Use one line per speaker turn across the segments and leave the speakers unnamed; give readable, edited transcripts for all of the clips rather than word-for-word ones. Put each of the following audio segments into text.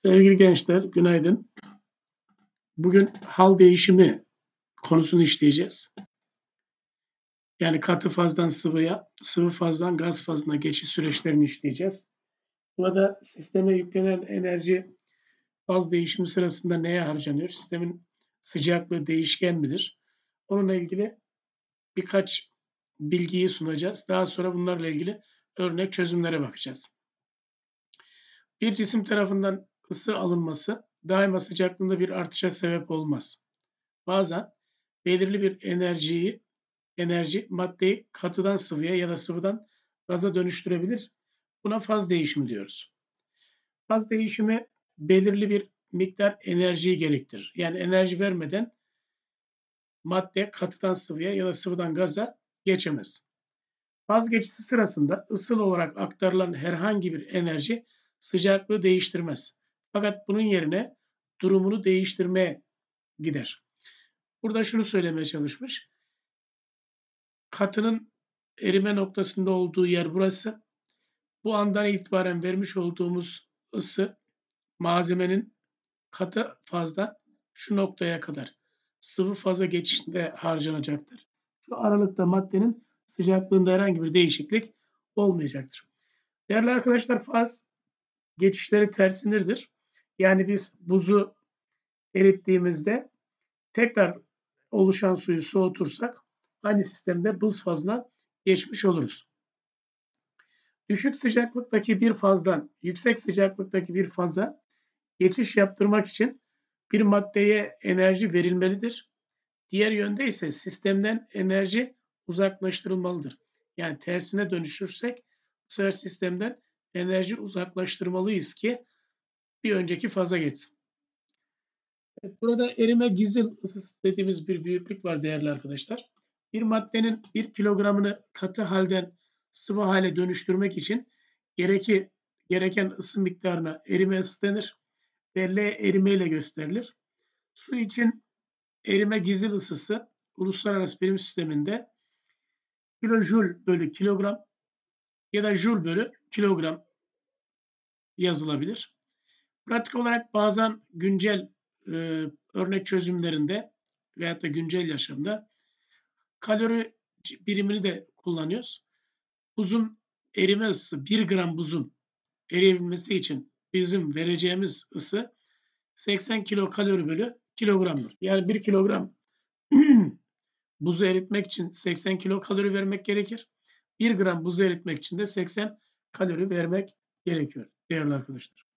Sevgili gençler, günaydın. Bugün hal değişimi konusunu işleyeceğiz. Yani katı fazdan sıvıya, sıvı fazdan gaz fazına geçiş süreçlerini işleyeceğiz. Burada sisteme yüklenen enerji faz değişimi sırasında neye harcanıyor? Sistemin sıcaklığı değişken midir? Onunla ilgili birkaç bilgiyi sunacağız. Daha sonra bunlarla ilgili örnek çözümlere bakacağız. Bir cisim tarafından ısı alınması daima sıcaklığında bir artışa sebep olmaz. Bazen belirli bir enerji maddeyi katıdan sıvıya ya da sıvıdan gaza dönüştürebilir. Buna faz değişimi diyoruz. Faz değişimi belirli bir miktar enerjiyi gerektirir. Yani enerji vermeden madde katıdan sıvıya ya da sıvıdan gaza geçemez. Faz geçişi sırasında ısıl olarak aktarılan herhangi bir enerji sıcaklığı değiştirmez. Fakat bunun yerine durumunu değiştirmeye gider. Burada şunu söylemeye çalışmış. Katının erime noktasında olduğu yer burası. Bu andan itibaren vermiş olduğumuz ısı malzemenin katı fazdan şu noktaya kadar sıvı faza geçişinde harcanacaktır. Şu aralıkta maddenin sıcaklığında herhangi bir değişiklik olmayacaktır. Değerli arkadaşlar, faz geçişleri tersinirdir. Yani biz buzu erittiğimizde tekrar oluşan suyu soğutursak aynı sistemde buz fazına geçmiş oluruz. Düşük sıcaklıktaki bir fazdan yüksek sıcaklıktaki bir faza geçiş yaptırmak için bir maddeye enerji verilmelidir. Diğer yönde ise sistemden enerji uzaklaştırılmalıdır. Yani tersine dönüşürsek bu sefer sistemden enerji uzaklaştırmalıyız ki bir önceki faza geçsin. Evet, burada erime gizil ısı dediğimiz bir büyüklük var değerli arkadaşlar. Bir maddenin 1 kilogramını katı halden sıvı hale dönüştürmek için gereken ısı miktarına erime ısı denir ve L erime ile gösterilir. Su için erime gizil ısısı uluslararası birim sisteminde kilojül bölü kilogram ya da jül bölü kilogram yazılabilir. Pratik olarak bazen güncel örnek çözümlerinde veyahut da güncel yaşamda kalori birimini de kullanıyoruz. Buzun erime ısısı 1 gram buzun eriyebilmesi için bizim vereceğimiz ısı 80 kilokalori bölü kilogramdır. Yani 1 kilogram buzu eritmek için 80 kilokalori vermek gerekir. 1 gram buzu eritmek için de 80 kalori vermek gerekiyor değerli arkadaşlar.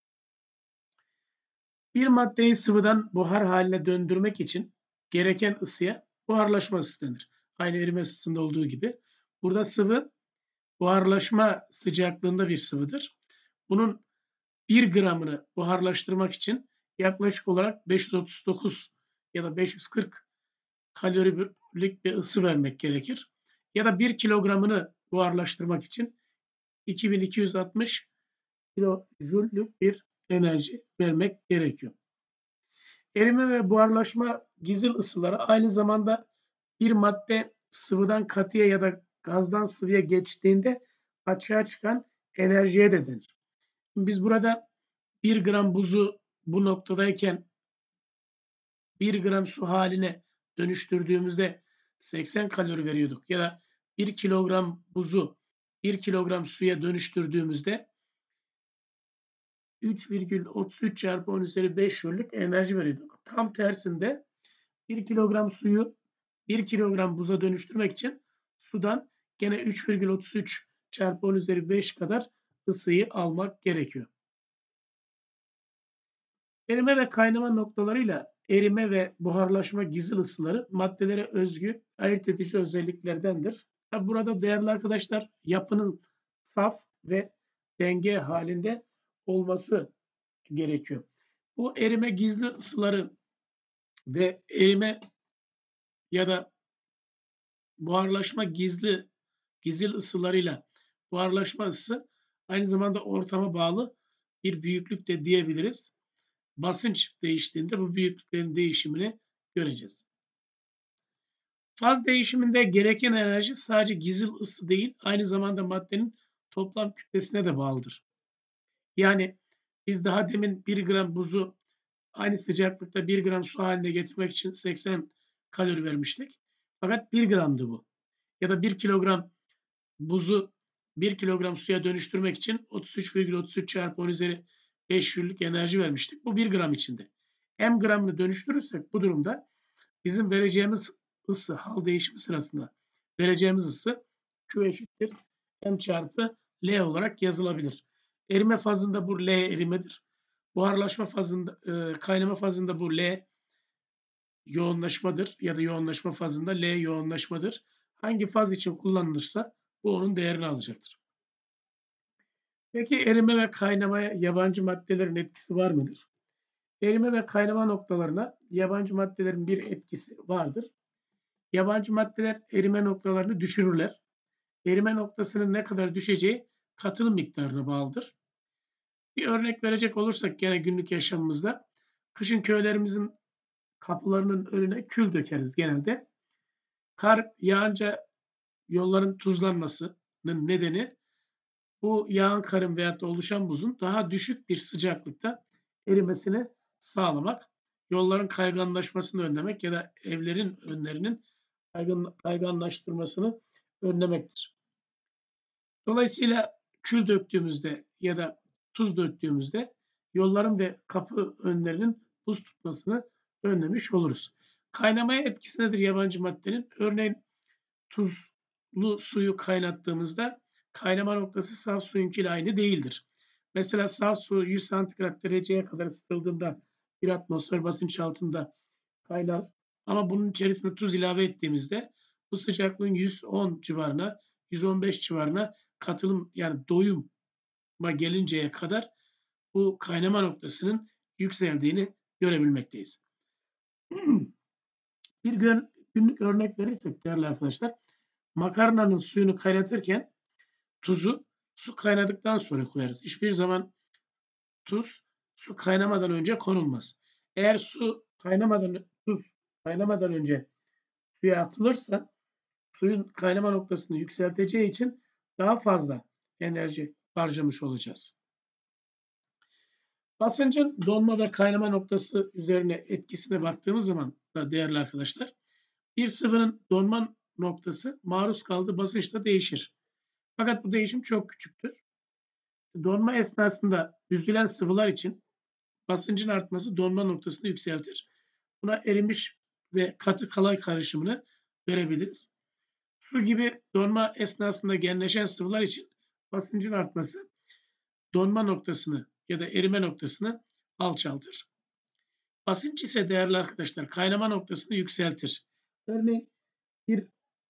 Bir maddeyi sıvıdan buhar haline döndürmek için gereken ısıya buharlaşma ısı denir. Aynı erime ısısında olduğu gibi. Burada sıvı buharlaşma sıcaklığında bir sıvıdır. Bunun 1 gramını buharlaştırmak için yaklaşık olarak 539 ya da 540 kalorilik bir ısı vermek gerekir. Ya da 1 kilogramını buharlaştırmak için 2260 kilojüllük bir enerji vermek gerekiyor. Erime ve buharlaşma gizil ısıları aynı zamanda bir madde sıvıdan katıya ya da gazdan sıvıya geçtiğinde açığa çıkan enerjiye de denir. Biz burada 1 gram buzu bu noktadayken 1 gram su haline dönüştürdüğümüzde 80 kalori veriyorduk. Ya da 1 kilogram buzu 1 kilogram suya dönüştürdüğümüzde 3,33 çarpı 10 üzeri 5 jüllük enerji veriyorduk. Tam tersinde 1 kilogram suyu 1 kilogram buza dönüştürmek için sudan gene 3,33 çarpı 10 üzeri 5 kadar ısıyı almak gerekiyor. Erime ve kaynama noktalarıyla erime ve buharlaşma gizil ısıları maddelere özgü ayırt edici özelliklerdendir. Burada değerli arkadaşlar yapının saf ve denge halinde olması gerekiyor. Bu erime gizli ısıları ve erime ya da buharlaşma gizil ısılarıyla buharlaşma ısısı aynı zamanda ortama bağlı bir büyüklük de diyebiliriz. Basınç değiştiğinde bu büyüklüklerin değişimini göreceğiz. Faz değişiminde gereken enerji sadece gizil ısı değil, aynı zamanda maddenin toplam kütlesine de bağlıdır. Yani Biz daha demin 1 gram buzu aynı sıcaklıkta 1 gram su haline getirmek için 80 kalori vermiştik. Fakat 1 gramdı bu. Ya da 1 kilogram buzu 1 kilogram suya dönüştürmek için 33,33 çarpı 10 üzeri 5 jüllük enerji vermiştik. Bu 1 gram içinde. M gramını dönüştürürsek bu durumda bizim vereceğimiz ısı, hal değişimi sırasında vereceğimiz ısı Q eşittir M çarpı L olarak yazılabilir. Erime fazında bu L erimedir. Buharlaşma fazında, kaynama fazında bu L yoğunlaşmadır ya da yoğunlaşma fazında L yoğunlaşmadır. Hangi faz için kullanılırsa bu onun değerini alacaktır. Peki erime ve kaynamaya yabancı maddelerin etkisi var mıdır? Erime ve kaynama noktalarına yabancı maddelerin bir etkisi vardır. Yabancı maddeler erime noktalarını düşürürler. Erime noktasının ne kadar düşeceği katılım miktarına bağlıdır. Bir örnek verecek olursak gene günlük yaşamımızda kışın köylerimizin kapılarının önüne kül dökeriz genelde. Kar yağınca yolların tuzlanmasının nedeni bu yağan karın veyahut da oluşan buzun daha düşük bir sıcaklıkta erimesini sağlamak, yolların kayganlaşmasını önlemek ya da evlerin önlerinin kayganlaştırmasını önlemektir. Dolayısıyla kül döktüğümüzde ya da tuz döktüğümüzde yolların ve kapı önlerinin buz tutmasını önlemiş oluruz. Kaynamaya etkisi nedir yabancı maddenin? Örneğin tuzlu suyu kaynattığımızda kaynama noktası saf suyunkiyle aynı değildir. Mesela saf su 100 santigrat dereceye kadar ısıtıldığında bir atmosfer basınç altında kaynar. Ama bunun içerisine tuz ilave ettiğimizde bu sıcaklığın 110 civarına, 115 civarına katılım yani doyuma gelinceye kadar bu kaynama noktasının yükseldiğini görebilmekteyiz. Bir günlük örnek verirsek değerli arkadaşlar, makarnanın suyunu kaynatırken tuzu su kaynadıktan sonra koyarız. Hiçbir zaman tuz su kaynamadan önce konulmaz. Eğer tuz kaynamadan önce suya atılırsa suyun kaynama noktasını yükselteceği için daha fazla enerji harcamış olacağız. Basıncın donma ve kaynama noktası üzerine etkisine baktığımız zaman da değerli arkadaşlar, bir sıvının donma noktası maruz kaldığı basınçla değişir. Fakat bu değişim çok küçüktür. Donma esnasında büzülen sıvılar için basıncın artması donma noktasını yükseltir. Buna erimiş ve katı kalay karışımını verebiliriz. Su gibi donma esnasında genleşen sıvılar için basıncın artması donma noktasını ya da erime noktasını alçaltır. Basınç ise değerli arkadaşlar kaynama noktasını yükseltir. Örneğin bir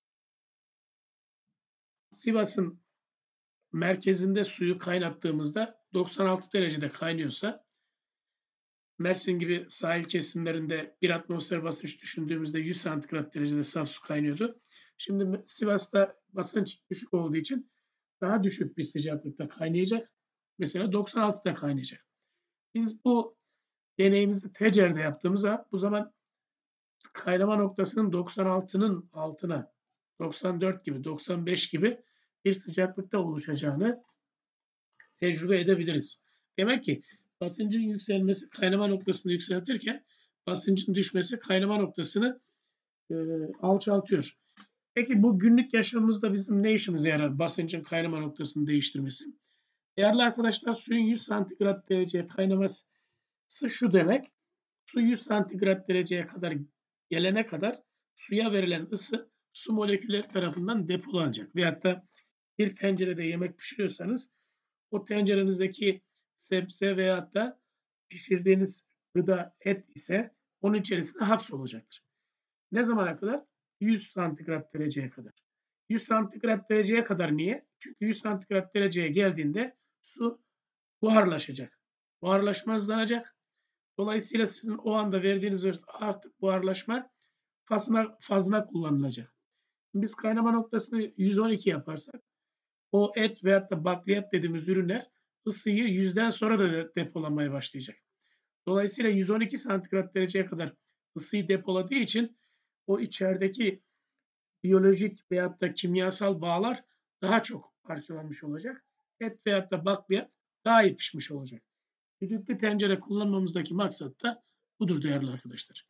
Sivas'ın merkezinde suyu kaynattığımızda 96 derecede kaynıyorsa Mersin gibi sahil kesimlerinde bir atmosfer basınç düşündüğümüzde 100 santigrat derecede saf su kaynıyordu. Şimdi Sivas'ta basınç düşük olduğu için daha düşük bir sıcaklıkta kaynayacak. Mesela 96'da kaynayacak. Biz bu deneyimizi Tecer'de yaptığımızda bu zaman kaynama noktasının 96'nın altına 94 gibi 95 gibi bir sıcaklıkta oluşacağını tecrübe edebiliriz. Demek ki basıncın yükselmesi kaynama noktasını yükseltirken basıncın düşmesi kaynama noktasını alçaltıyor. Peki bu günlük yaşamımızda bizim ne işimize yarar basıncın kaynama noktasını değiştirmesi? Değerli arkadaşlar suyun 100 santigrat dereceye kaynaması şu demek. Su 100 santigrat dereceye kadar gelene kadar suya verilen ısı su molekülleri tarafından depolanacak. Veyahut da bir tencerede yemek pişiriyorsanız o tencerenizdeki sebze veyahut da pişirdiğiniz gıda et ise onun içerisine hapsolacaktır. Ne zamana kadar? 100 santigrat dereceye kadar. 100 santigrat dereceye kadar niye? Çünkü 100 santigrat dereceye geldiğinde su buharlaşacak. Buharlaşma hızlanacak. Dolayısıyla sizin o anda verdiğiniz artık buharlaşma fazla kullanılacak. Biz kaynama noktasını 112 yaparsak o et veyahut da bakliyat dediğimiz ürünler ısıyı 100'den sonra da depolamaya başlayacak. Dolayısıyla 112 santigrat dereceye kadar ısıyı depoladığı için o içerideki biyolojik veyahut da kimyasal bağlar daha çok parçalanmış olacak. Et veyahut da bakliyat daha iyi pişmiş olacak. Düdüklü tencere kullanmamızdaki maksat da budur değerli arkadaşlar.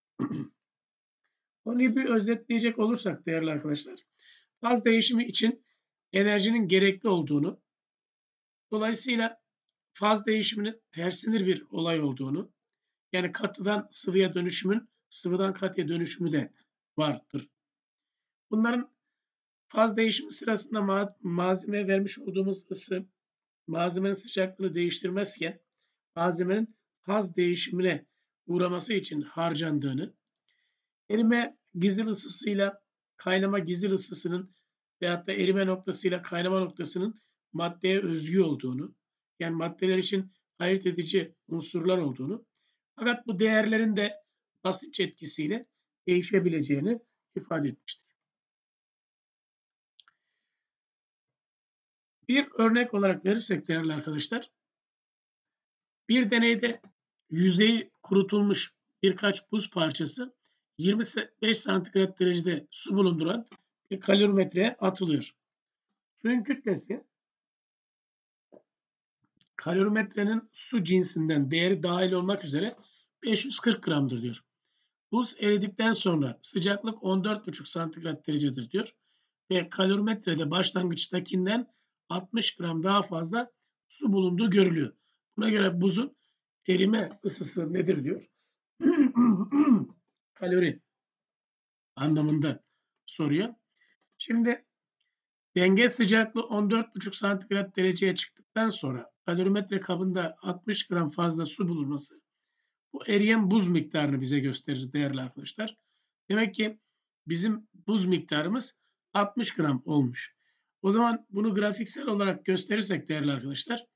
Konuyu bir özetleyecek olursak değerli arkadaşlar, faz değişimi için enerjinin gerekli olduğunu, dolayısıyla faz değişiminin tersinir bir olay olduğunu, yani katıdan sıvıya dönüşümün sıvıdan katıya dönüşümü de vardır. Bunların faz değişimi sırasında malzemeye vermiş olduğumuz ısı malzemenin sıcaklığını değiştirmezken malzemenin faz değişimine uğraması için harcandığını, erime gizil ısısıyla kaynama gizil ısısının veyahut da erime noktasıyla kaynama noktasının maddeye özgü olduğunu, yani maddeler için ayırt edici unsurlar olduğunu, fakat bu değerlerin de basınç etkisiyle değişebileceğini ifade etmiştir. Bir örnek olarak verirsek değerli arkadaşlar, bir deneyde yüzeyi kurutulmuş birkaç buz parçası 25 santigrat derecede su bulunduran bir kalorimetreye atılıyor. Suyun kütlesi kalorimetrenin su cinsinden değeri dahil olmak üzere 540 gramdır diyor. Buz eridikten sonra sıcaklık 14,5 santigrat derecedir diyor. Ve kalorimetrede başlangıçtakinden 60 gram daha fazla su bulunduğu görülüyor. Buna göre buzun erime ısısı nedir diyor. Kalori anlamında soruyor. Şimdi denge sıcaklığı 14,5 santigrat dereceye çıktıktan sonra kalorimetre kabında 60 gram fazla su bulunması bu eriyen buz miktarını bize gösterir değerli arkadaşlar. Demek ki bizim buz miktarımız 60 gram olmuş. O zaman bunu grafiksel olarak gösterirsek değerli arkadaşlar,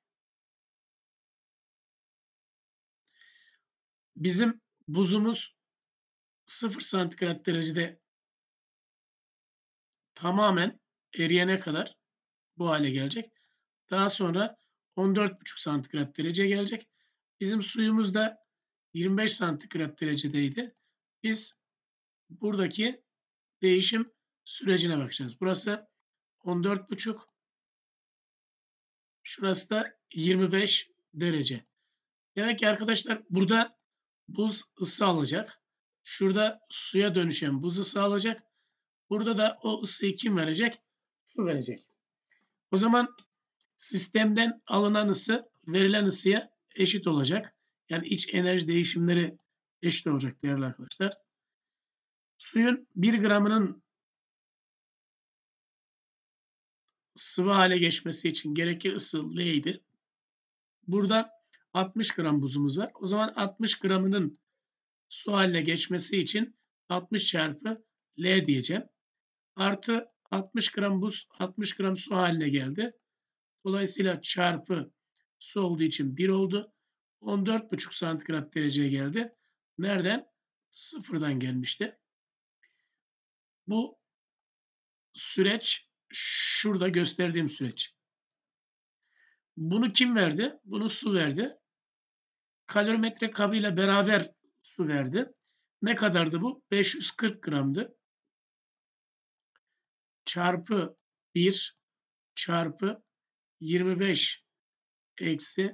bizim buzumuz 0 santigrat derecede tamamen eriyene kadar bu hale gelecek. Daha sonra 14,5 santigrat derece gelecek. Bizim suyumuz da 25 santigrat derecedeydi. Biz buradaki değişim sürecine bakacağız. Burası 14,5, şurası da 25 derece. Demek ki arkadaşlar burada buz ısı alacak. Şurada suya dönüşen buz ısı alacak. Burada da o ısıyı kim verecek? Su verecek. O zaman sistemden alınan ısı verilen ısıya eşit olacak. Yani iç enerji değişimleri eşit olacak değerli arkadaşlar. Suyun 1 gramının sıvı hale geçmesi için gerekli ısı L idi. Burada 60 gram buzumuz var. O zaman 60 gramının su haline geçmesi için 60 çarpı L diyeceğim. Artı 60 gram buz 60 gram su haline geldi. Dolayısıyla çarpı su olduğu için 1 oldu. 14,5 santigrat dereceye geldi. Nereden? Sıfırdan gelmişti. Bu süreç şurada gösterdiğim süreç. Bunu kim verdi? Bunu su verdi. Kalorimetre kabıyla beraber su verdi. Ne kadardı bu? 540 gramdı. Çarpı 1 çarpı 25 eksi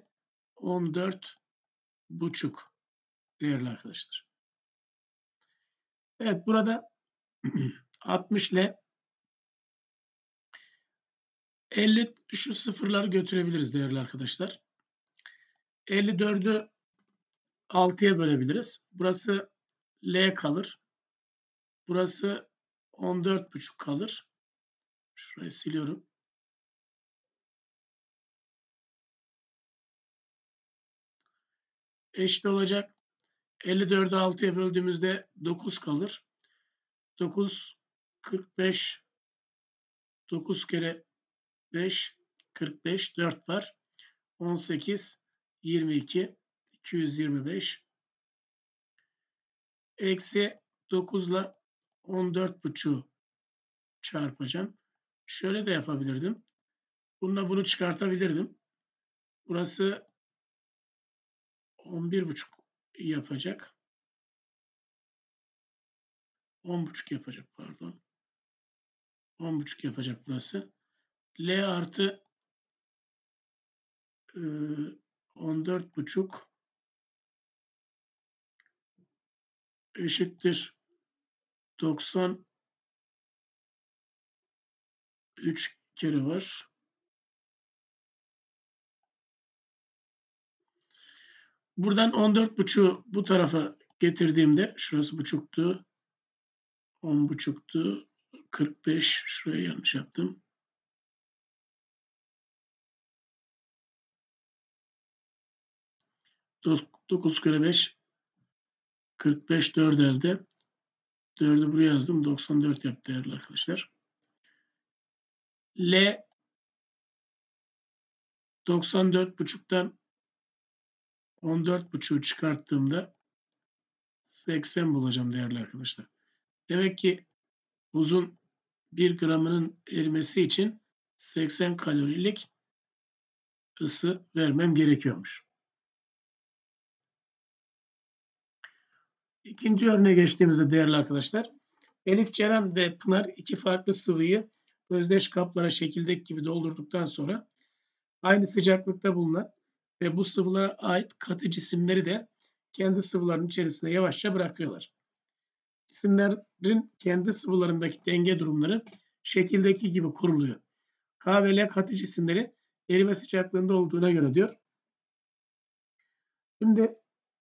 14,5 değerli arkadaşlar. Evet, burada 60 ile 50 şu sıfırları götürebiliriz değerli arkadaşlar. 54'ü 6'ya bölebiliriz. Burası L kalır. Burası 14,5 kalır. Şurayı siliyorum. Eşit olacak. 54'ü 6'ya böldüğümüzde 9 kalır. 9, 45, 9 kere 5, 45, 4 var. 18, 22, 225. Eksi 9 ile 14,5'u çarpacağım. Şöyle de yapabilirdim. Bununla bunu çıkartabilirdim. Burası 11,5 yapacak. 10,5 yapacak pardon. 10,5 yapacak burası. L artı 14,5 eşittir 93 kere var. Buradan 14,5'u bu tarafa getirdiğimde şurası buçuktu. 10,5'tu. 45. Şuraya yanlış yaptım. Dokuz kere 5 45 4 elde. 4'ü buraya yazdım. 94 yaptı değerli arkadaşlar. L 94,5'tan 14,5'u çıkarttığımda 80 bulacağım değerli arkadaşlar. Demek ki buzun 1 gramının erimesi için 80 kalorilik ısı vermem gerekiyormuş. İkinci örneğe geçtiğimizde değerli arkadaşlar, Elif, Ceren ve Pınar iki farklı sıvıyı özdeş kaplara şekildeki gibi doldurduktan sonra aynı sıcaklıkta bulunan ve bu sıvılara ait katı cisimleri de kendi sıvılarının içerisine yavaşça bırakıyorlar. Cisimlerin kendi sıvılarındaki denge durumları şekildeki gibi kuruluyor. K ve L katı cisimleri erime sıcaklığında olduğuna göre diyor. Şimdi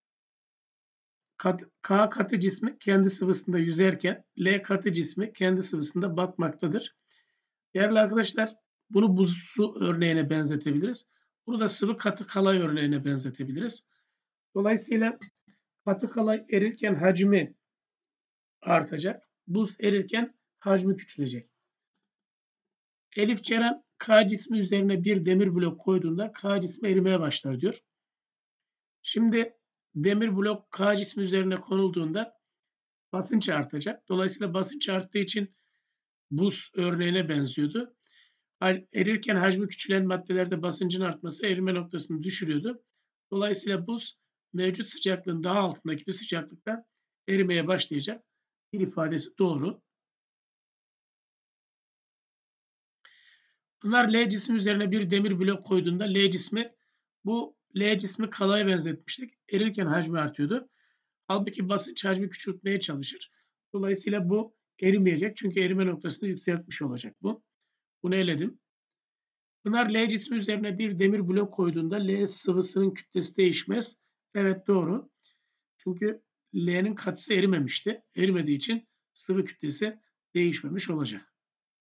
K katı cismi kendi sıvısında yüzerken L katı cismi kendi sıvısında batmaktadır. Değerli arkadaşlar, bunu buz su örneğine benzetebiliriz. Bunu da sıvı katı kalay örneğine benzetebiliriz. Dolayısıyla katı kalay erirken hacmi artacak. Buz erirken hacmi küçülecek. Elif, Ceren K cismi üzerine bir demir blok koyduğunda K cismi erimeye başlar diyor. Şimdi demir blok K cismi üzerine konulduğunda basınç artacak. Dolayısıyla basınç arttığı için buz örneğine benziyordu. Erirken hacmi küçülen maddelerde basıncın artması erime noktasını düşürüyordu. Dolayısıyla buz mevcut sıcaklığın daha altındaki bir sıcaklıkta erimeye başlayacak. Bir ifadesi doğru. Bunlar L cismi üzerine bir demir blok koyduğunda L cismi kalaya benzetmiştik. Erirken hacmi artıyordu. Halbuki basınç hacmi küçültmeye çalışır. Dolayısıyla bu erimeyecek. Çünkü erime noktasını yükseltmiş olacak bu. Bunu eledim. Pınar L cismi üzerine bir demir blok koyduğunda L sıvısının kütlesi değişmez. Evet, doğru. Çünkü L'nin katısı erimemişti. Erimediği için sıvı kütlesi değişmemiş olacak.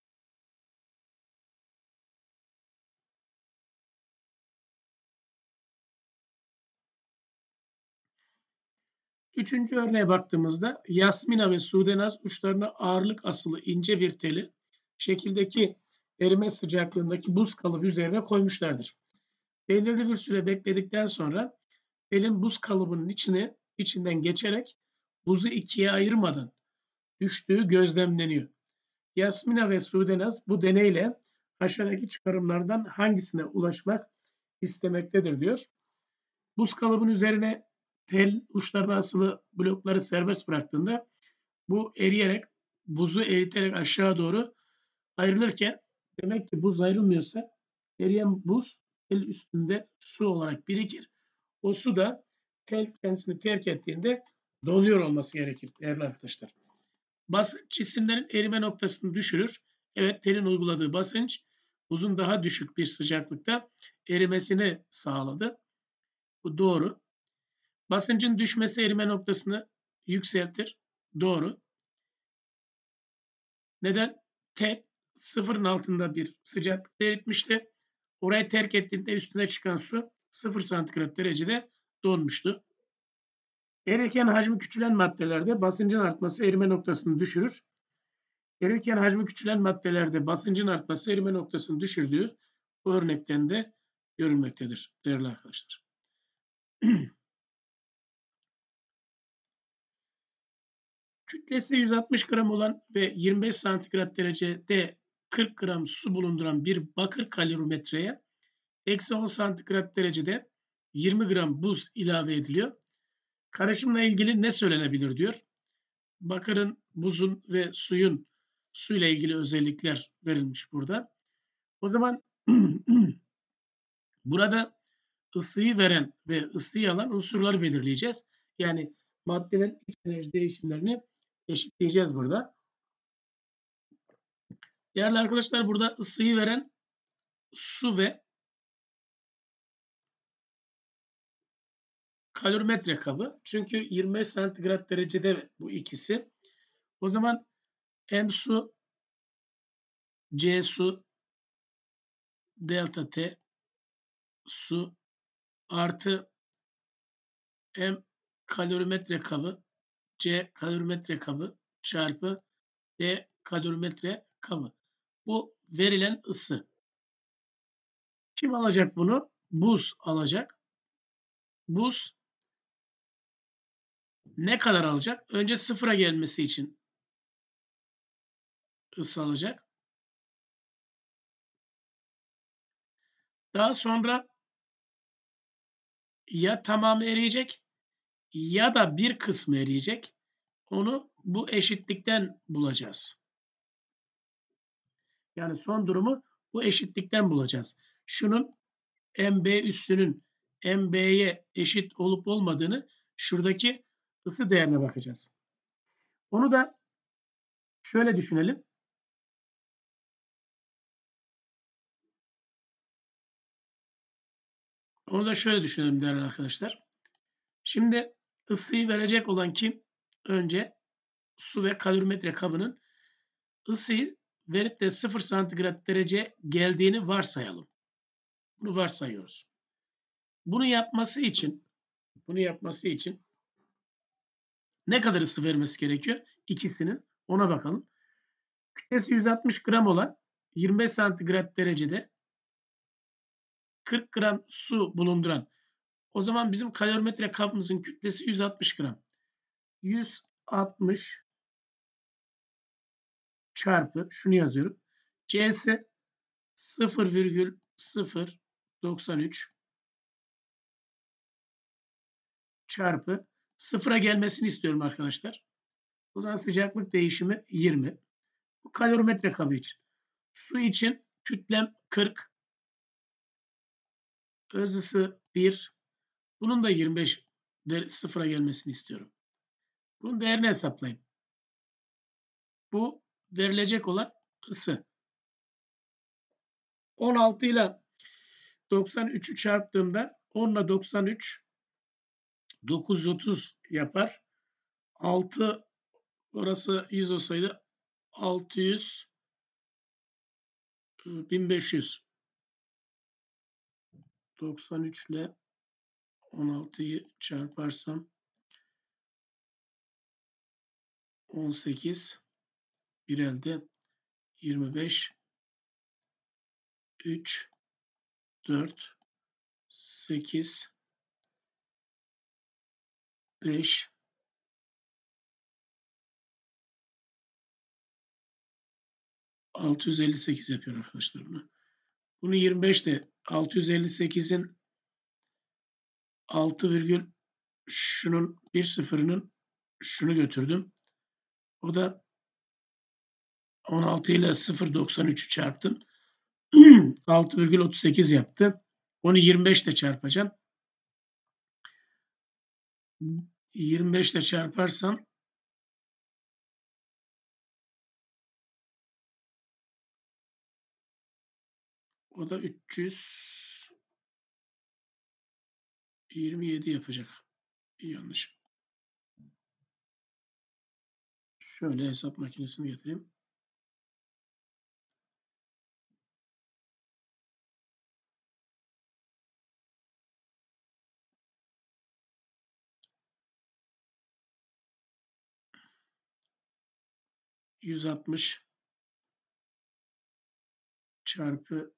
Üçüncü örneğe baktığımızda Yasmina ve Sudenaz uçlarına ağırlık asılı ince bir teli şekildeki erime sıcaklığındaki buz kalıbı üzerine koymuşlardır. Belirli bir süre bekledikten sonra telin buz kalıbının içinden geçerek buzu ikiye ayırmadan düştüğü gözlemleniyor. Yasmina ve Sudenaz bu deneyle aşağıdaki çıkarımlardan hangisine ulaşmak istemektedir diyor. Buz kalıbının üzerine tel uçlarına asılı blokları serbest bıraktığında bu eriyerek, buzu eriterek aşağı doğru ayrılırken demek ki buz ayrılmıyorsa eriyen buz tel üstünde su olarak birikir. O su da tel kendisini terk ettiğinde donuyor olması gerekir değerli arkadaşlar. Basınç cisimlerin erime noktasını düşürür. Evet, telin uyguladığı basınç buzun daha düşük bir sıcaklıkta erimesini sağladı. Bu doğru. Basıncın düşmesi erime noktasını yükseltir. Doğru. Neden? Tel sıfırın altında bir sıcaklıkta eritmişti. Orayı terk ettiğinde üstüne çıkan su 0 santigrat derecede donmuştu. Erirken hacmi küçülen maddelerde basıncın artması erime noktasını düşürür. Erirken hacmi küçülen maddelerde basıncın artması erime noktasını düşürdüğü bu örnekten de görülmektedir değerli arkadaşlar. Kütlesi 160 gram olan ve 25 santigrat derecede 40 gram su bulunduran bir bakır kalorimetreye eksi 10 santigrat derecede 20 gram buz ilave ediliyor. Karışımla ilgili ne söylenebilir diyor. Bakırın, buzun ve suyla ilgili özellikler verilmiş burada. O zaman burada ısıyı veren ve ısıyı alan unsurları belirleyeceğiz. Yani maddelerin iç enerji değişimlerini eşitleyeceğiz burada. Değerli arkadaşlar, burada ısıyı veren su ve kalorimetre kabı. Çünkü 25 santigrat derecede bu ikisi. O zaman M su, C su, delta T su artı M kalorimetre kabı, C kalorimetre kabı çarpı D kalorimetre kabı. Bu verilen ısı. Kim alacak bunu? Buz alacak. Buz ne kadar alacak? Önce sıfıra gelmesi için ısı alacak. Daha sonra ya tamamı eriyecek ya da bir kısmı eriyecek. Onu bu eşitlikten bulacağız. Yani son durumu bu eşitlikten bulacağız. Şunun MB üssünün MB'ye eşit olup olmadığını şuradaki ısı değerine bakacağız. Onu da şöyle düşünelim. Onu da şöyle düşünelim değerli arkadaşlar. Şimdi ısıyı verecek olan kim? Önce su ve kalorimetre kabının ısıyı verip de 0 santigrat derece geldiğini varsayalım. Bunu varsayıyoruz. Bunu yapması için ne kadar ısı vermesi gerekiyor? İkisinin. Ona bakalım. Kütlesi 160 gram olan 25 santigrat derecede 40 gram su bulunduran. O zaman bizim kalorimetre kabımızın kütlesi 160 gram. 160 çarpı şunu yazıyorum. C'si 0,093 çarpı sıfıra gelmesini istiyorum arkadaşlar. O zaman sıcaklık değişimi 20. Bu kalorimetre kabı için. Su için kütlem 40. Öz ısı 1. Bunun da 25 sıfıra gelmesini istiyorum. Bunun değerini hesaplayın. Bu verilecek olan ısı. 16 ile 93'ü çarptığımda 10 ile 93 930 yapar. 6 orası 100 olsaydı 600 1500 93 ile 16'yı çarparsam 18 bir elde 25 3 4 8 5 658 yapıyor arkadaşlar bunu. Bunu 25 ile 658'in 6 virgül şunun bir sıfırının şunu götürdüm. O da 16 ile 0,93'ü çarptım. 6,38 yaptı. Onu 25 ile çarpacağım. 25 ile çarparsam o da 327 yapacak. Yanlış. Şöyle hesap makinesini getireyim. %60 çarpı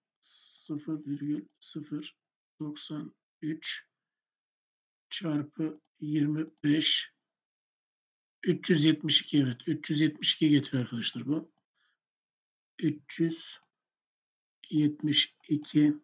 0,093 çarpı 25 372 evet. 372 getiriyor arkadaşlar bu. 372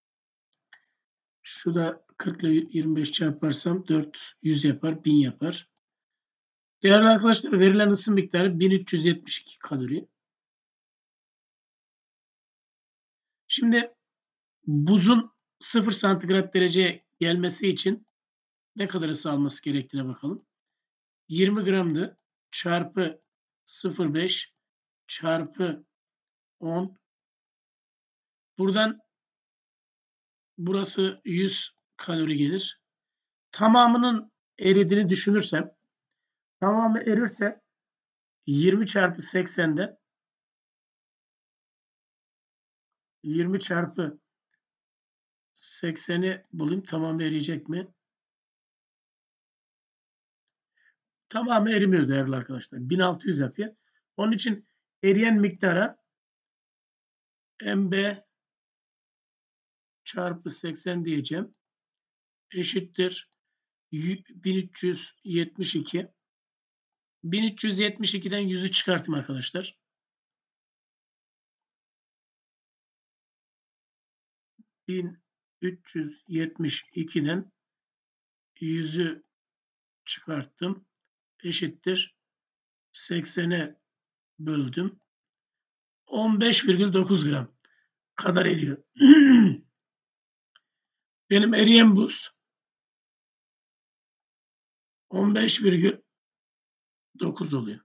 şu da 40 ile 25 çarparsam 400 yapar. 1000 yapar. Değerli arkadaşlar, verilen ısı miktarı 1372 kalori. Şimdi buzun 0 santigrat dereceye gelmesi için ne kadar ısı alması gerektiğine bakalım. 20 gramdı. Çarpı 0,5 çarpı 10. Buradan burası 100 kalori gelir. Tamamının eridiğini düşünürsem, tamamı erirse 20 çarpı 80'den 20 çarpı 80'i bulayım. Tamamı eriyecek mi? Tamamı erimiyor değerli arkadaşlar. 1600 yapıyor. Onun için eriyen miktara MB çarpı 80 diyeceğim. Eşittir 1372. 1372'den 100'ü çıkartayım arkadaşlar. 1372'den 100'ü çıkarttım. Eşittir 80'e böldüm. 15,9 gram kadar eriyor. Benim eriyen buz 15,9 oluyor.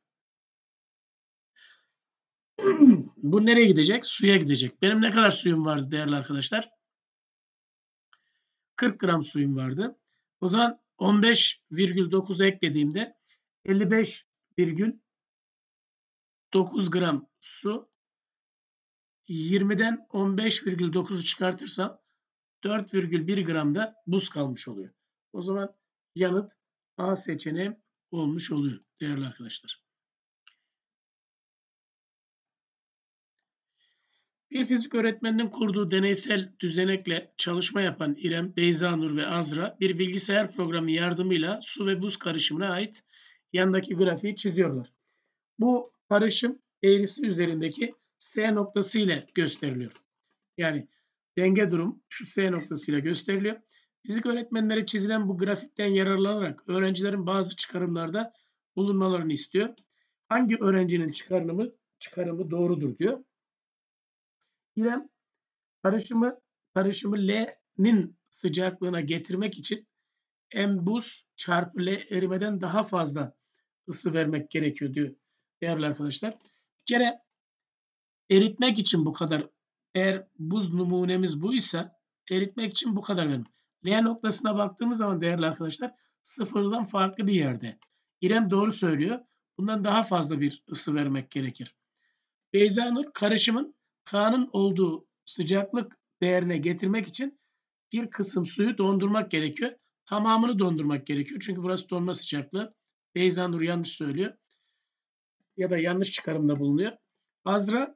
Bu nereye gidecek? Suya gidecek. Benim ne kadar suyum vardı değerli arkadaşlar? 40 gram suyum vardı. O zaman 15,9'u eklediğimde 55,9 gram su, 20'den 15,9'u çıkartırsam 4,1 gram da buz kalmış oluyor. O zaman yanıt A seçeneği olmuş oluyor değerli arkadaşlar. Bir fizik öğretmeninin kurduğu deneysel düzenekle çalışma yapan İrem, Beyzanur ve Azra bir bilgisayar programı yardımıyla su ve buz karışımına ait yandaki grafiği çiziyorlar. Bu karışım eğrisi üzerindeki S noktası ile gösteriliyor. Yani denge durum şu S noktası ile gösteriliyor. Fizik öğretmenleri çizilen bu grafikten yararlanarak öğrencilerin bazı çıkarımlarda bulunmalarını istiyor. Hangi öğrencinin çıkarımı doğrudur diyor. İrem karışımı L'nin sıcaklığına getirmek için M buz çarpı L erimeden daha fazla ısı vermek gerekiyor diyor değerli arkadaşlar. Bir kere eritmek için bu kadar, eğer buz numunemiz buysa eritmek için bu kadar verim. L noktasına baktığımız zaman değerli arkadaşlar sıfırdan farklı bir yerde. İrem doğru söylüyor. Bundan daha fazla bir ısı vermek gerekir. Beyzanur karışımın K'nın olduğu sıcaklık değerine getirmek için bir kısım suyu dondurmak gerekiyor. Tamamını dondurmak gerekiyor. Çünkü burası donma sıcaklığı. Beyzanur yanlış söylüyor. Ya da yanlış çıkarımda bulunuyor. Azra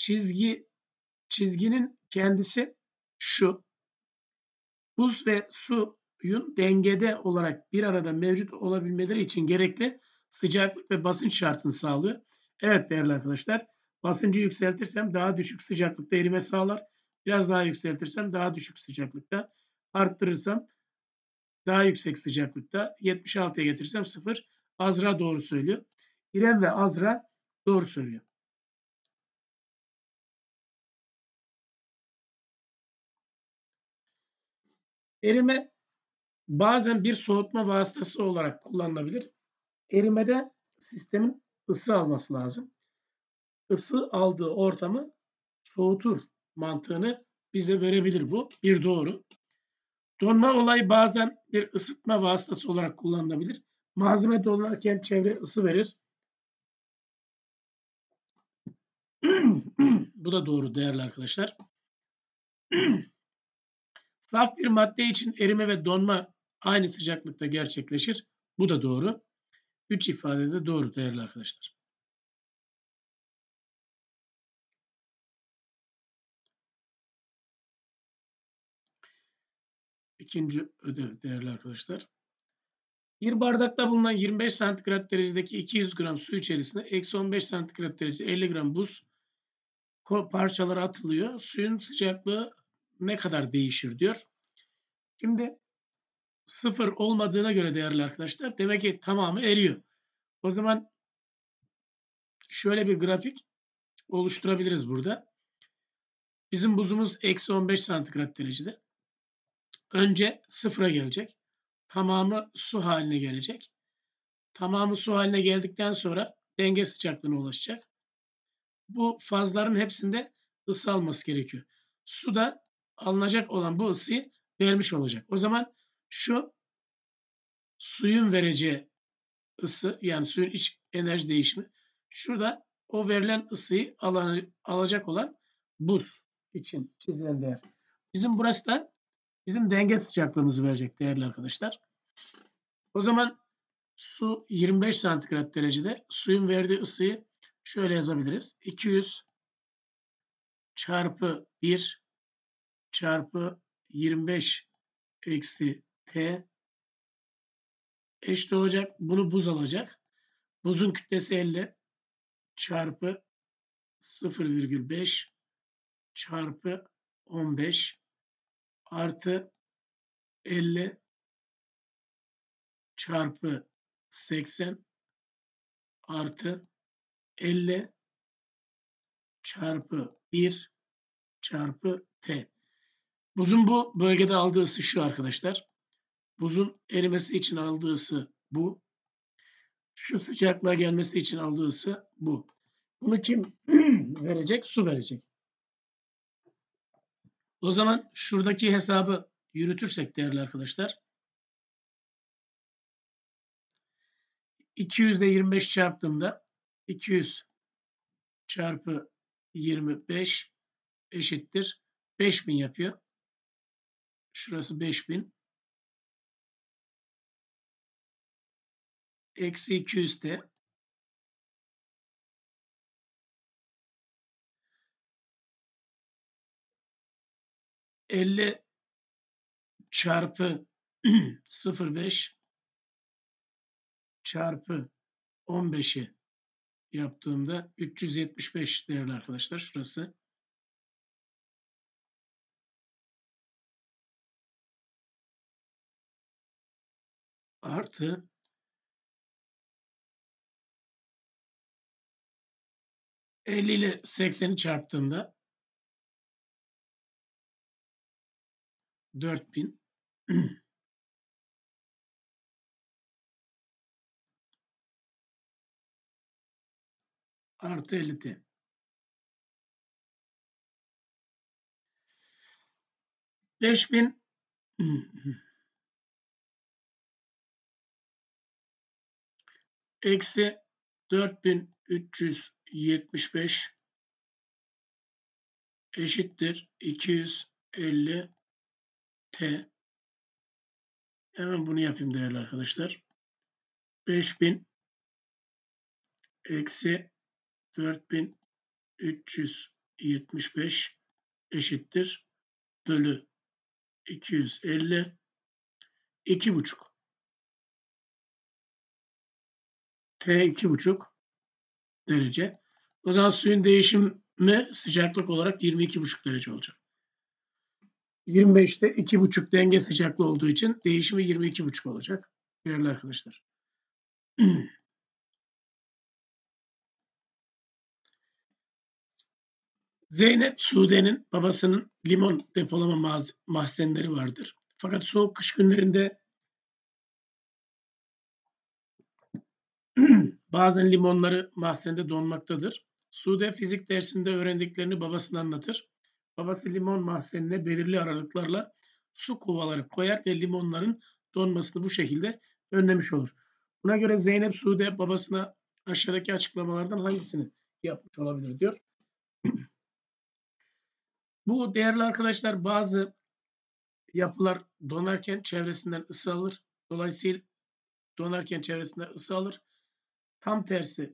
çizginin kendisi şu. Buz ve suyun dengede olarak bir arada mevcut olabilmeleri için gerekli sıcaklık ve basınç şartını sağlıyor. Evet değerli arkadaşlar, basıncı yükseltirsem daha düşük sıcaklıkta erime sağlar. Biraz daha yükseltirsem daha düşük sıcaklıkta, arttırırsam daha yüksek sıcaklıkta, 76'ya getirsem 0. Azra doğru söylüyor. İrem ve Azra doğru söylüyor. Erime bazen bir soğutma vasıtası olarak kullanılabilir. Erimede sistemin ısı alması lazım. Isı aldığı ortamı soğutur mantığını bize verebilir bu. Bir doğru. Donma olayı bazen bir ısıtma vasıtası olarak kullanılabilir. Malzeme donarken çevre ısı verir. Bu da doğru değerli arkadaşlar. Saf bir madde için erime ve donma aynı sıcaklıkta gerçekleşir. Bu da doğru. 3 ifade de doğru değerli arkadaşlar. İkinci ödev değerli arkadaşlar. Bir bardakta bulunan 25 santigrat derecedeki 200 gram su içerisine eksi 15 santigrat derece 50 gram buz parçaları atılıyor. Suyun sıcaklığı ne kadar değişir diyor. Şimdi sıfır olmadığına göre değerli arkadaşlar demek ki tamamı eriyor. O zaman şöyle bir grafik oluşturabiliriz burada. Bizim buzumuz eksi 15 santigrat derecede. önce sıfıra gelecek. Tamamı su haline gelecek. Tamamı su haline geldikten sonra denge sıcaklığına ulaşacak. Bu fazların hepsinde ısı alması gerekiyor. Su da alınacak olan bu ısıyı vermiş olacak. O zaman şu suyun vereceği ısı, yani suyun iç enerji değişimi. Şurada o verilen ısıyı alacak olan buz için çizilen değer. Burası da bizim denge sıcaklığımızı verecek değerli arkadaşlar. O zaman su 25 santigrat derecede, suyun verdiği ısıyı şöyle yazabiliriz. 200 çarpı 1 çarpı 25 eksi T eşit olacak. Bunu buz alacak. Buzun kütlesi 50 çarpı 0,5 çarpı 15 artı 50 çarpı 80 artı 50 çarpı 1 çarpı T. Buzun bu bölgede aldığı ısı şu arkadaşlar. Buzun erimesi için aldığı ısı bu. Şu sıcaklığa gelmesi için aldığı ısı bu. Bunu kim verecek? Su verecek. O zaman şuradaki hesabı yürütürsek değerli arkadaşlar. 200 ile 25 çarptığımda 200 çarpı 25 eşittir 5000 yapıyor. Şurası 5000. Eksi 200 de 50 çarpı 0,5 çarpı 15'i yaptığımda 375 değerli arkadaşlar. Şurası. Artı 50 ile 80'i çarptığımda 4000 artı 50T. Beşbin eksi 4375 eşittir 250 T. Hemen bunu yapayım değerli arkadaşlar. 5000 eksi 4375 eşittir bölü 250 2,5 T 2,5 derece. O zaman suyun değişimi sıcaklık olarak 22,5 derece olacak. 25'te 2,5 denge sıcaklığı olduğu için değişimi 22,5 olacak değerli arkadaşlar. Zeynep Sude'nin babasının limon depolama mahzenleri vardır. Fakat soğuk kış günlerinde bazen limonları mahzende donmaktadır. Sude fizik dersinde öğrendiklerini babasına anlatır. Babası limon mahzenine belirli aralıklarla su kovaları koyar ve limonların donmasını bu şekilde önlemiş olur. Buna göre Zeynep Sude babasına aşağıdaki açıklamalardan hangisini yapmış olabilir diyor. Bu değerli arkadaşlar bazı yapılar donarken çevresinden ısı alır. Dolayısıyla donarken çevresinden ısı alır. Tam tersi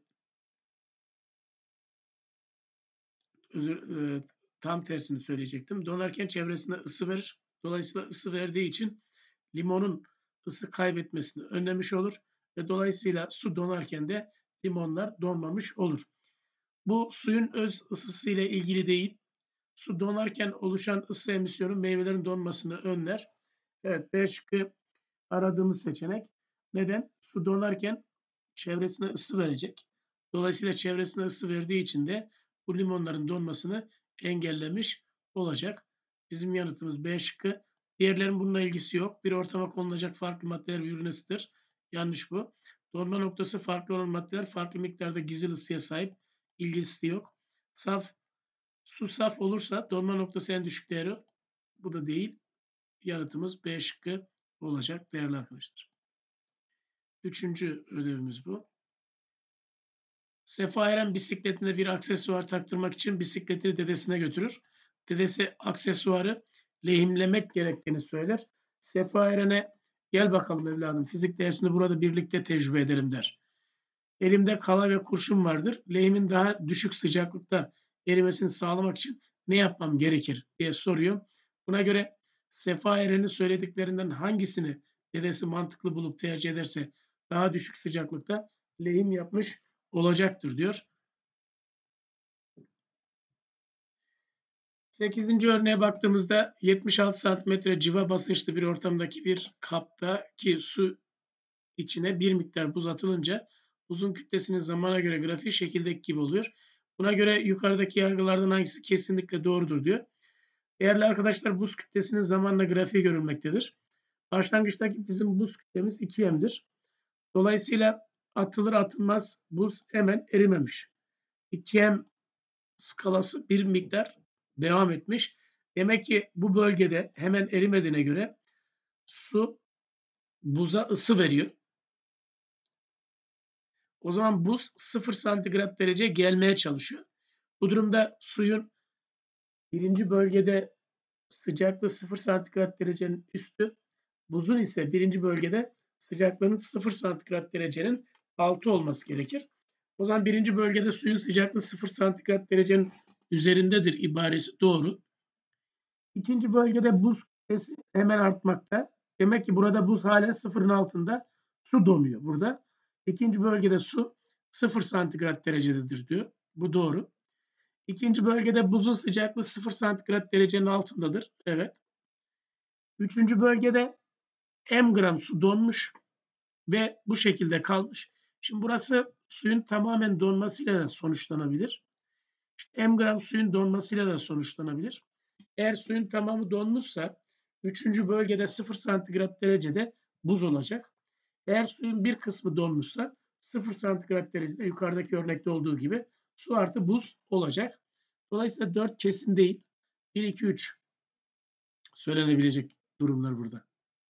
tam tersini söyleyecektim. Donarken çevresine ısı verir. Dolayısıyla ısı verdiği için limonun ısı kaybetmesini önlemiş olur ve dolayısıyla su donarken de limonlar donmamış olur. Bu suyun öz ısısı ile ilgili değil. Su donarken oluşan ısı emisyonu meyvelerin donmasını önler. Evet, B şıkkı aradığımız seçenek. Neden? Su donarken çevresine ısı verecek. Dolayısıyla çevresine ısı verdiği için de bu limonların donmasını engellemiş olacak. Bizim yanıtımız B şıkkı. Diğerlerinin bununla ilgisi yok. Bir ortama konulacak farklı maddeler birbirine ısıtır. Yanlış bu. Donma noktası farklı olan maddeler farklı miktarda gizli ısıya sahip. İlgisi yok. Su saf olursa donma noktası en düşük değeri. Bu da değil. Yanıtımız B şıkkı olacak değerli arkadaşlar. Üçüncü ödevimiz bu. Sefa Eren bisikletine bir aksesuar taktırmak için bisikletini dedesine götürür. Dedesi aksesuarı lehimlemek gerektiğini söyler. Sefa Eren'e gel bakalım evladım fizik dersini burada birlikte tecrübe edelim der. Elimde kala ve kurşun vardır. Lehimin daha düşük sıcaklıkta erimesini sağlamak için ne yapmam gerekir diye soruyor. Buna göre Sefa Eren'in söylediklerinden hangisini dedesi mantıklı bulup tercih ederse daha düşük sıcaklıkta lehim yapmış olacaktır diyor. 8. örneğe baktığımızda 76 santimetre civa basınçlı bir ortamdaki bir kaptaki su içine bir miktar buz atılınca buzun kütlesinin zamana göre grafiği şekildeki gibi oluyor. Buna göre yukarıdaki yargılardan hangisi kesinlikle doğrudur diyor. Değerli arkadaşlar buz kütlesinin zamanla grafiği görülmektedir. Başlangıçtaki bizim buz kütlemiz 2M'dir. Dolayısıyla atılır atılmaz buz hemen erimemiş. 2M skalası bir miktar devam etmiş. Demek ki bu bölgede hemen erimediğine göre su buza ısı veriyor. O zaman buz 0 santigrat derece gelmeye çalışıyor. Bu durumda suyun birinci bölgede sıcaklığı 0 santigrat derecenin üstü, buzun ise birinci bölgede sıcaklığının 0 santigrat derecenin altı olması gerekir. O zaman birinci bölgede suyun sıcaklığı 0 santigrat derecenin üzerindedir ibaresi doğru. İkinci bölgede buz kütlesi hemen artmakta. Demek ki burada buz hala sıfırın altında, su donuyor burada. İkinci bölgede su 0 santigrat derecededir diyor. Bu doğru. İkinci bölgede buzun sıcaklığı 0 santigrat derecenin altındadır. Evet. Üçüncü bölgede m gram su donmuş ve bu şekilde kalmış. Şimdi burası suyun tamamen donmasıyla da sonuçlanabilir. İşte m gram suyun donmasıyla da sonuçlanabilir. Eğer suyun tamamı donmuşsa 3. bölgede 0 santigrat derecede buz olacak. Eğer suyun bir kısmı donmuşsa 0 santigrat derecede yukarıdaki örnekte olduğu gibi su artı buz olacak. Dolayısıyla 4 kesin değil. 1, 2, 3 söylenebilecek durumlar burada.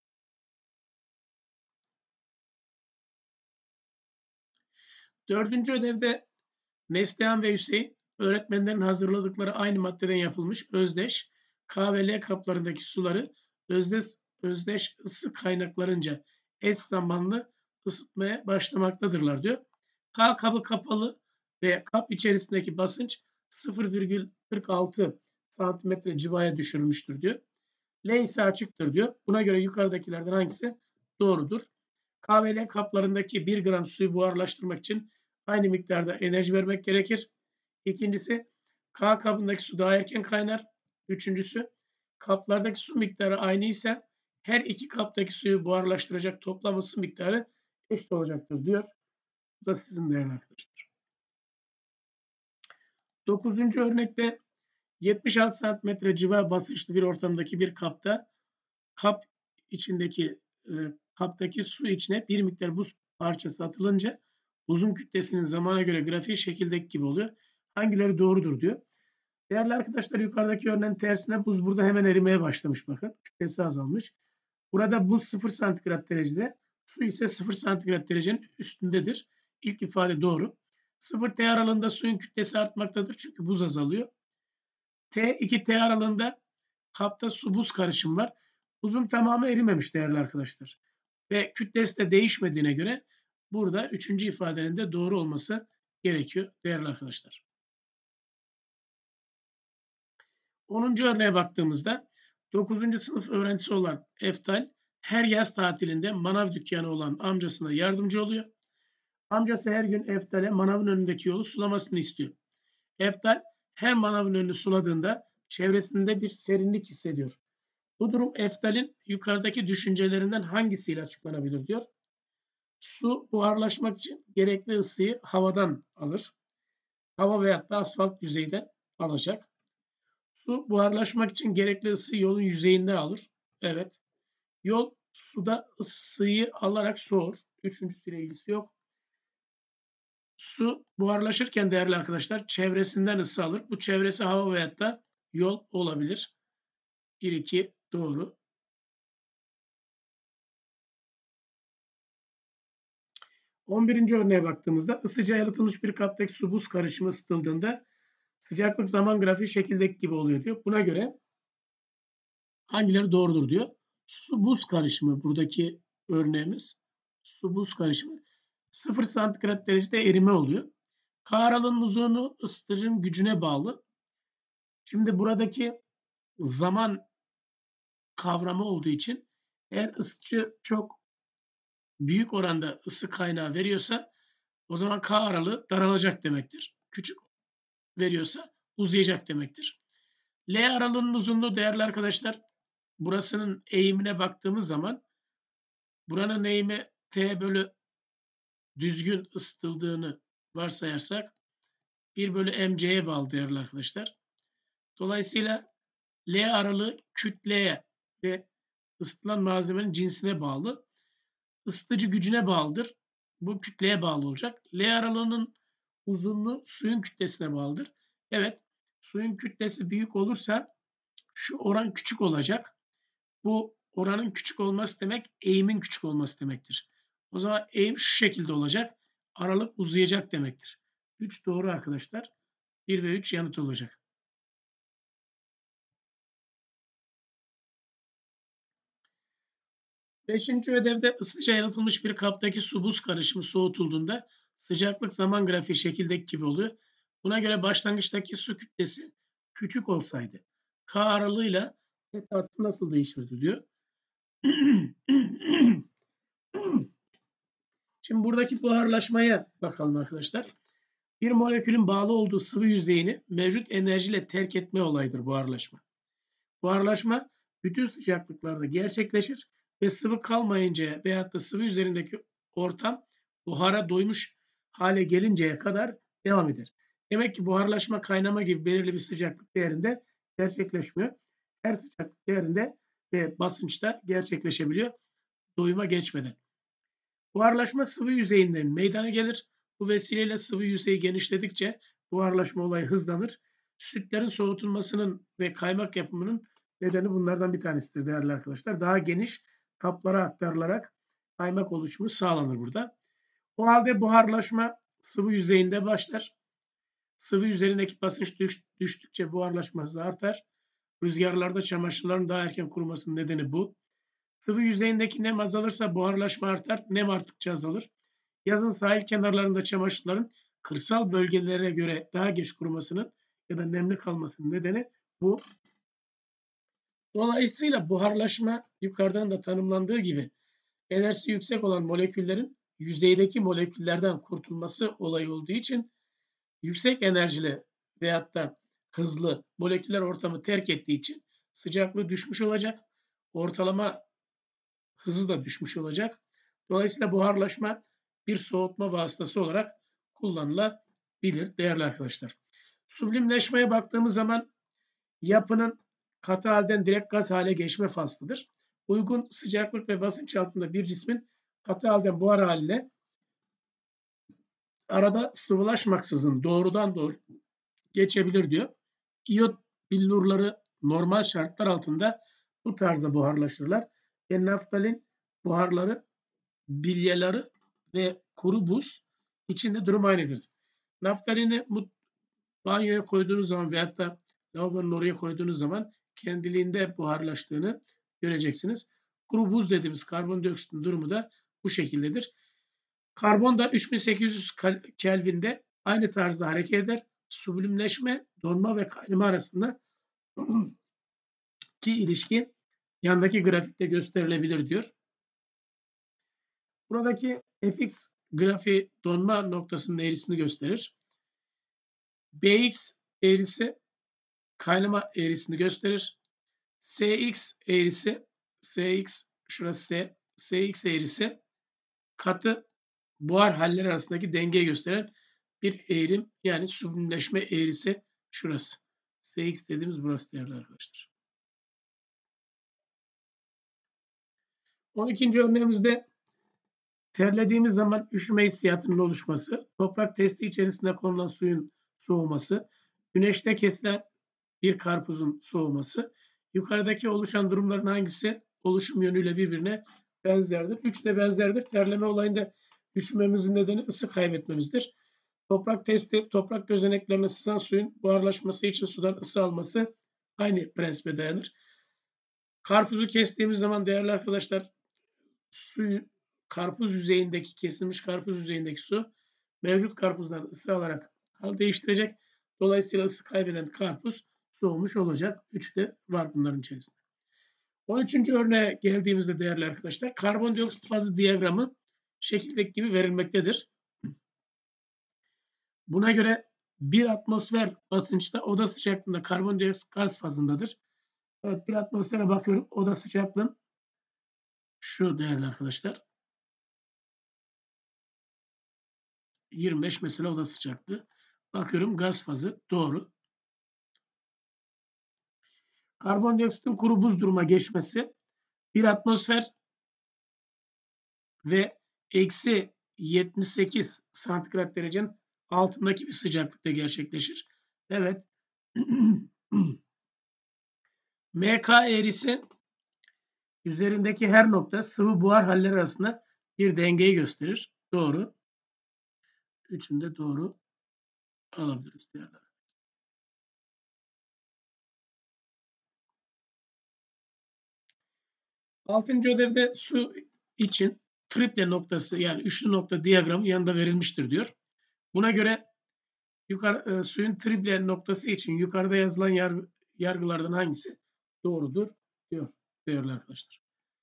Dördüncü ödevde Neslihan ve Hüseyin öğretmenlerin hazırladıkları aynı maddeden yapılmış özdeş K ve L kaplarındaki suları özdeş ısı kaynaklarınca eş zamanlı ısıtmaya başlamaktadırlar diyor. K kabı kapalı ve kap içerisindeki basınç 0,46 santimetre civaya düşürülmüştür diyor. L ise açıktır diyor. Buna göre yukarıdakilerden hangisi doğrudur? K ve L kaplarındaki 1 gram suyu buharlaştırmak için aynı miktarda enerji vermek gerekir. İkincisi K kabındaki su daha erken kaynar. Üçüncüsü kaplardaki su miktarı aynı ise her iki kaptaki suyu buharlaştıracak toplam ısı miktarı eşit olacaktır diyor. Bu da sizin değerli arkadaşlar. 9. örnekte 76 santimetre civa basınçlı bir ortamdaki bir kapta kaptaki su içine bir miktar buz parçası atılınca buzun kütlesinin zamana göre grafiği şekildeki gibi oluyor. Hangileri doğrudur diyor. Değerli arkadaşlar yukarıdaki örneğin tersine buz burada hemen erimeye başlamış bakın. Kütlesi azalmış. Burada buz 0 santigrat derecede, su ise 0 santigrat derecenin üstündedir. İlk ifade doğru. 0T aralığında suyun kütlesi artmaktadır çünkü buz azalıyor. T2T aralığında kapta su buz karışımı var. Buzun tamamı erimemiş değerli arkadaşlar. Ve kütlesi de değişmediğine göre burada üçüncü ifadenin de doğru olması gerekiyor değerli arkadaşlar. 10. örneğe baktığımızda 9. sınıf öğrencisi olan Eftal her yaz tatilinde manav dükkanı olan amcasına yardımcı oluyor. Amcası her gün Eftal'e manavın önündeki yolu sulamasını istiyor. Eftal her manavın önünü suladığında çevresinde bir serinlik hissediyor. Bu durum Eftal'in yukarıdaki düşüncelerinden hangisiyle açıklanabilir diyor. Su buharlaşmak için gerekli ısıyı havadan alır. Hava veyahut da asfalt yüzeyden alacak. Su buharlaşmak için gerekli ısıyı yolun yüzeyinde alır. Evet. Yol suda ısıyı alarak soğur. Üçüncüsüyle ilgisi yok. Su buharlaşırken değerli arkadaşlar çevresinden ısı alır. Bu çevresi hava veyahut da yol olabilir. 1-2 doğru. 11. örneğe baktığımızda ısıca yalıtılmış bir kaptaki su buz karışımı ısıtıldığında sıcaklık zaman grafiği şekildeki gibi oluyor diyor. Buna göre hangileri doğrudur diyor. Su buz karışımı buradaki örneğimiz. Su buz karışımı 0 santigrat derecede erime oluyor. K aralığının uzunluğu ısıtıcının gücüne bağlı. Şimdi buradaki zaman kavramı olduğu için eğer ısıtıcı çok büyük oranda ısı kaynağı veriyorsa o zaman K aralığı daralacak demektir. Küçük veriyorsa uzayacak demektir. L aralığının uzunluğu değerli arkadaşlar burasının eğimine baktığımız zaman buranın eğimi T bölü düzgün ısıtıldığını varsayarsak 1 bölü mc'ye bağlı değerli arkadaşlar. Dolayısıyla L aralığı kütleye ve ısıtılan malzemenin cinsine bağlı. Isıtıcı gücüne bağlıdır. Bu kütleye bağlı olacak. L aralığının uzunluğu suyun kütlesine bağlıdır. Evet, suyun kütlesi büyük olursa şu oran küçük olacak. Bu oranın küçük olması demek eğimin küçük olması demektir. O zaman eğim şu şekilde olacak. Aralık uzayacak demektir. 3 doğru arkadaşlar. 1 ve 3 yanıt olacak. 5. ödevde ısıca yalıtılmış bir kaptaki su buz karışımı soğutulduğunda sıcaklık zaman grafiği şekildeki gibi oluyor. Buna göre başlangıçtaki su kütlesi küçük olsaydı K aralığıyla θ açısı nasıl değişirdi diyor. Şimdi buradaki buharlaşmaya bakalım arkadaşlar. Bir molekülün bağlı olduğu sıvı yüzeyini mevcut enerjiyle terk etme olayıdır buharlaşma. Buharlaşma bütün sıcaklıklarda gerçekleşir ve sıvı kalmayıncaya veyahut da sıvı üzerindeki ortam buhara doymuş hale gelinceye kadar devam eder. Demek ki buharlaşma kaynama gibi belirli bir sıcaklık değerinde gerçekleşmiyor. Her sıcaklık değerinde ve basınçta gerçekleşebiliyor doyuma geçmeden. Buharlaşma sıvı yüzeyinden meydana gelir. Bu vesileyle sıvı yüzeyi genişledikçe buharlaşma olayı hızlanır. Sütlerin soğutulmasının ve kaymak yapımının nedeni bunlardan bir tanesidir değerli arkadaşlar. Daha geniş kaplara aktarılarak kaymak oluşumu sağlanır burada. O halde buharlaşma sıvı yüzeyinde başlar. Sıvı üzerindeki basınç düştükçe buharlaşma hızı artar. Rüzgarlarda çamaşırların daha erken kurumasının nedeni bu. Sıvı yüzeyindeki nem azalırsa buharlaşma artar, nem arttıkça azalır. Yazın sahil kenarlarında çamaşırların kırsal bölgelere göre daha geç kurumasının ya da nemli kalmasının nedeni bu. Dolayısıyla buharlaşma yukarıdan da tanımlandığı gibi enerjisi yüksek olan moleküllerin yüzeydeki moleküllerden kurtulması olayı olduğu için yüksek enerjili veyahut da hızlı moleküller ortamı terk ettiği için sıcaklığı düşmüş olacak. Ortalama hızı da düşmüş olacak. Dolayısıyla buharlaşma bir soğutma vasıtası olarak kullanılabilir değerli arkadaşlar. Sublimleşmeye baktığımız zaman yapının katı halden direkt gaz hale geçme faslıdır. Uygun sıcaklık ve basınç altında bir cismin katı halden buhar haline arada sıvılaşmaksızın doğrudan doğru geçebilir diyor. İyot billurları normal şartlar altında bu tarzda buharlaşırlar. Ve naftalin buharları, bilyeleri ve kuru buz içinde durum aynıdır. Naftalini banyoya koyduğunuz zaman veyahut da lavabonun oraya koyduğunuz zaman kendiliğinde buharlaştığını göreceksiniz. Kuru buz dediğimiz karbondioksitin durumu da bu şekildedir. Karbon da 3800 Kelvin'de aynı tarzda hareket eder. Sublimleşme, donma ve kaynama arasında ki ilişki yandaki grafikte gösterilebilir diyor. Buradaki fx grafiği donma noktasının eğrisini gösterir. Bx eğrisi kaynama eğrisini gösterir. Sx eğrisi, Sx şurası S, Sx eğrisi katı buhar halleri arasındaki dengeyi gösteren bir eğrim yani sublimleşme eğrisi şurası. Sx dediğimiz burası değerli arkadaşlar. 12. örneğimizde terlediğimiz zaman üşüme hissiyatının oluşması, toprak testi içerisinde konulan suyun soğuması, güneşte kesilen bir karpuzun soğuması. Yukarıdaki oluşan durumların hangisi oluşum yönüyle birbirine benzerdir? 3 de benzerdir. Terleme olayında üşümemizin nedeni ısı kaybetmemizdir. Toprak testi, toprak gözeneklerine sızan suyun buharlaşması için sudan ısı alması aynı prensibe dayanır. Karpuzu kestiğimiz zaman değerli arkadaşlar suyu karpuz yüzeyindeki kesilmiş karpuz yüzeyindeki su mevcut karpuzdan ısı alarak hal değiştirecek. Dolayısıyla ısı kaybeden karpuz soğumuş olacak. 3 de var bunların içerisinde. 13. örneğe geldiğimizde değerli arkadaşlar karbondioksit fazı diyagramı şekildeki gibi verilmektedir. Buna göre bir atmosfer basınçta oda sıcaklığında karbondioksit gaz fazındadır. Evet, bir atmosfere bakıyorum. Oda sıcaklığım şu değerli arkadaşlar. 25 mesela oda sıcaklığı. Bakıyorum gaz fazı doğru. Karbondioksitin kuru buz duruma geçmesi bir atmosfer ve eksi 78 santigrat derecenin altındaki bir sıcaklıkta gerçekleşir. Evet. MK eğrisi üzerindeki her nokta sıvı buhar halleri arasında bir dengeyi gösterir. Doğru. Üçünde doğru alabiliriz değerler. Altıncı ödevde su için triple noktası yani üçlü nokta diyagramı yanında verilmiştir diyor. Buna göre suyun triple noktası için yukarıda yazılan yargılardan hangisi doğrudur diyor değerli arkadaşlar.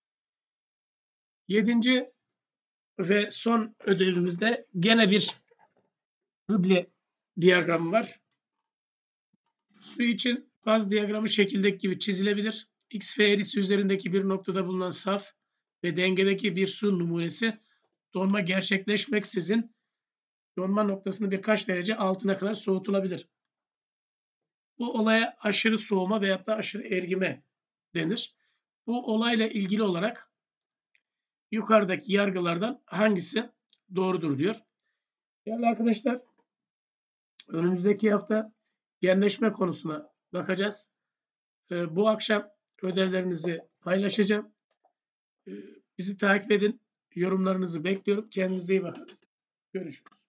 7. ve son ödevimizde gene bir triple diyagramı var. Su için faz diyagramı şekildeki gibi çizilebilir. X ve eğrisi üzerindeki bir noktada bulunan saf ve dengedeki bir su numunesi donma gerçekleşmeksizin donma noktasını birkaç derece altına kadar soğutulabilir. Bu olaya aşırı soğuma veyahut da aşırı erime denir. Bu olayla ilgili olarak yukarıdaki yargılardan hangisi doğrudur diyor. Değerli arkadaşlar, önümüzdeki hafta genleşme konusuna bakacağız. Bu akşam ödevlerinizi paylaşacağım. Bizi takip edin. Yorumlarınızı bekliyorum. Kendinize iyi bakın. Görüşürüz.